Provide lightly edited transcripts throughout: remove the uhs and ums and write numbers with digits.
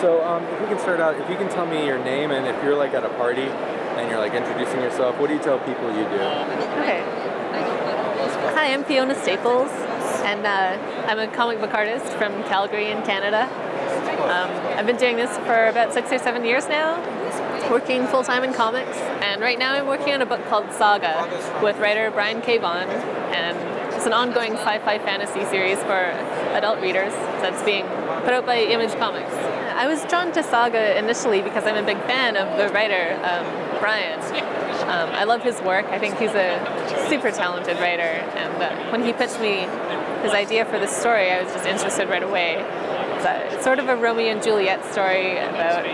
So if we can start out, if you can tell me your name and if you're like at a party and you're like introducing yourself, what do you tell people you do? Okay. Hi, I'm Fiona Staples, and I'm a comic book artist from Calgary in Canada. I've been doing this for about 6 or 7 years now, working full-time in comics, and right now I'm working on a book called Saga with writer Brian K. Vaughan, and it's an ongoing sci-fi fantasy series for adult readers that's being put out by Image Comics. I was drawn to Saga initially because I'm a big fan of the writer, Brian. I love his work. I think he's a super talented writer, and when he pitched me his idea for this story, I was just interested right away. It's sort of a Romeo and Juliet story about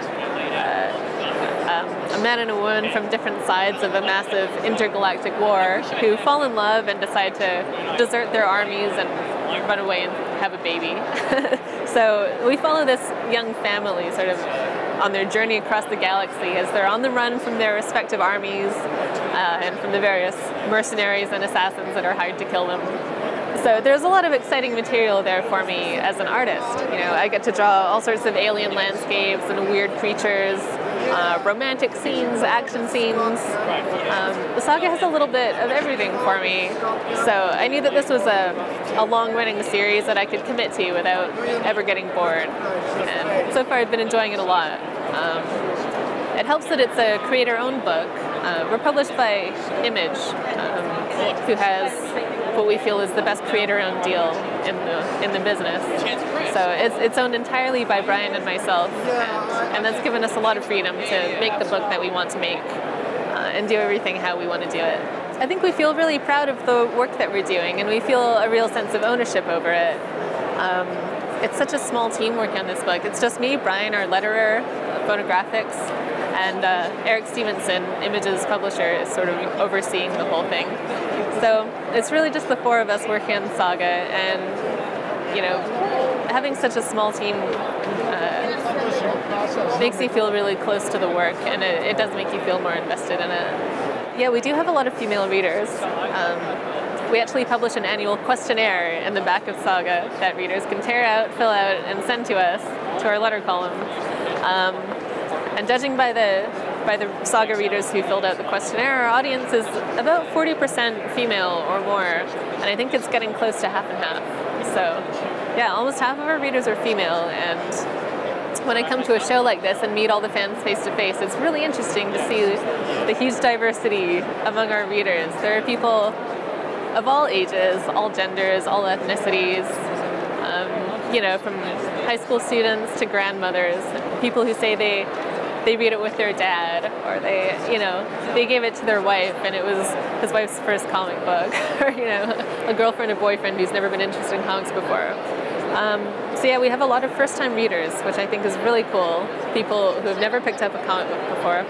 a man and a woman from different sides of a massive intergalactic war who fall in love and decide to desert their armies and run away and have a baby. So we follow this young family sort of on their journey across the galaxy as they're on the run from their respective armies and from the various mercenaries and assassins that are hired to kill them. So there's a lot of exciting material there for me as an artist. You know, I get to draw all sorts of alien landscapes and weird creatures, romantic scenes, action scenes. The Saga has a little bit of everything for me. So I knew that this was a long-running series that I could commit to without ever getting bored. And so far I've been enjoying it a lot. It helps that it's a creator-owned book. We're published by Image, who has what we feel is the best creator-owned deal in the business. So it's owned entirely by Brian and myself, and that's given us a lot of freedom to make the book that we want to make and do everything how we want to do it. I think we feel really proud of the work that we're doing, and we feel a real sense of ownership over it. It's such a small team working on this book. It's just me, Brian, our letterer, photographics, and Eric Stevenson, Image's publisher, is sort of overseeing the whole thing. So it's really just the four of us working on Saga, and you know, having such a small team makes you feel really close to the work, and it does make you feel more invested in it. Yeah, we do have a lot of female readers. We actually publish an annual questionnaire in the back of Saga that readers can tear out, fill out, and send to us, to our letter column. And judging by the Saga readers who filled out the questionnaire, our audience is about 40% female or more, and I think it's getting close to half and half. So yeah, almost half of our readers are female, and when I come to a show like this and meet all the fans face to face, it's really interesting to see the huge diversity among our readers. There are people of all ages, all genders, all ethnicities, you know, from high school students to grandmothers, people who say they read it with their dad, or they gave it to their wife and it was his wife's first comic book, or a girlfriend or boyfriend who's never been interested in comics before. So yeah, we have a lot of first-time readers, which I think is really cool. People who have never picked up a comic book before,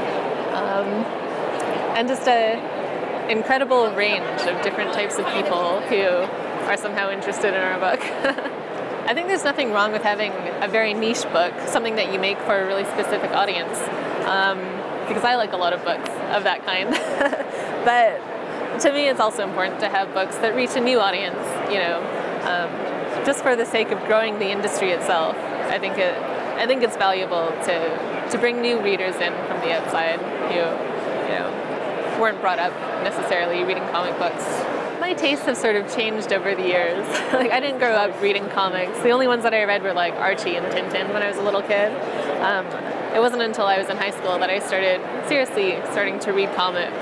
and just an incredible range of different types of people who are somehow interested in our book. I think there's nothing wrong with having a very niche book, something that you make for a really specific audience, because I like a lot of books of that kind. But to me, it's also important to have books that reach a new audience, just for the sake of growing the industry itself. I think it's valuable to bring new readers in from the outside who weren't brought up necessarily reading comic books. My tastes have sort of changed over the years. Like, I didn't grow up reading comics. The only ones that I read were like Archie and Tintin when I was a little kid. It wasn't until I was in high school that I started starting to read comics.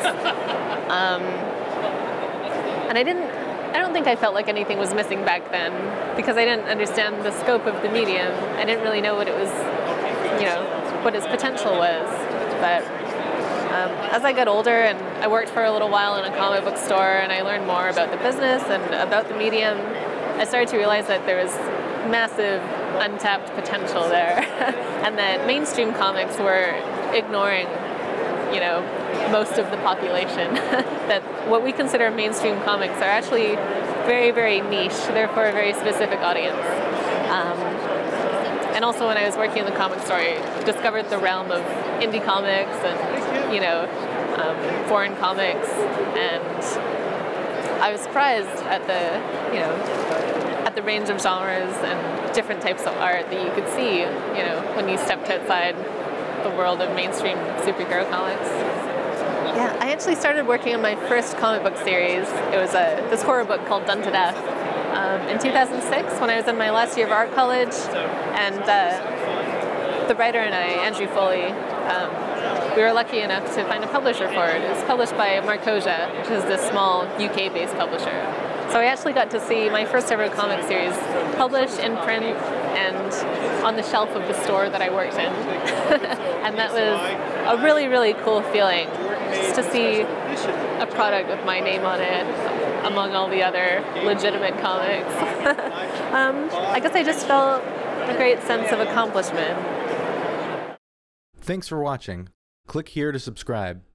And I don't think I felt like anything was missing back then, because I didn't understand the scope of the medium. I didn't really know what it was, what its potential was. But as I got older and I worked for a little while in a comic book store and I learned more about the business and about the medium, I started to realize that there was massive untapped potential there, and that mainstream comics were ignoring, most of the population. That what we consider mainstream comics are actually very, very niche, therefore a very specific audience. And also when I was working in the comic store, I discovered the realm of indie comics and, foreign comics, and I was surprised at the range of genres and different types of art that you could see, when you stepped outside the world of mainstream superhero comics. Yeah, I actually started working on my first comic book series. It was this horror book called Done to Death in 2006 when I was in my last year of art college, and the writer and I, Andrew Foley, we were lucky enough to find a publisher for it. It was published by MoCCA, which is this small UK-based publisher. So I actually got to see my first ever comic series published in print and on the shelf of the store that I worked in. And that was a really, really cool feeling, just to see a product with my name on it among all the other legitimate comics. I guess I just felt a great sense of accomplishment. Thanks for watching. Click here to subscribe.